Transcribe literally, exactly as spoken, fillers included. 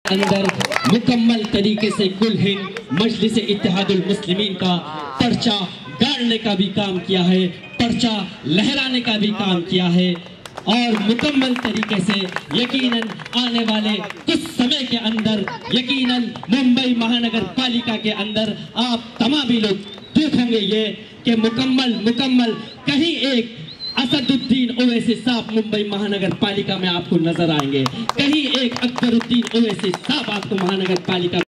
अंदर मुकम्मल तरीके से कुल हिंद मजलिस इत्तेहादुल मुस्लिमीन का पर्चा गाड़ने का भी काम किया है, पर्चा लहराने का भी काम किया है और मुकम्मल तरीके से यकीनन आने वाले कुछ समय के अंदर यकीनन मुंबई महानगर पालिका के अंदर आप तमाम लोग देखेंगे ये कि मुकम्मल मुकम्मल कहीं एक असदुद्दीन ओवैसी साहब मुंबई महानगर पालिका में आपको नजर आएंगे, कहीं एक अकबरुद्दीन ओवैसी साहब आपको महानगर पालिका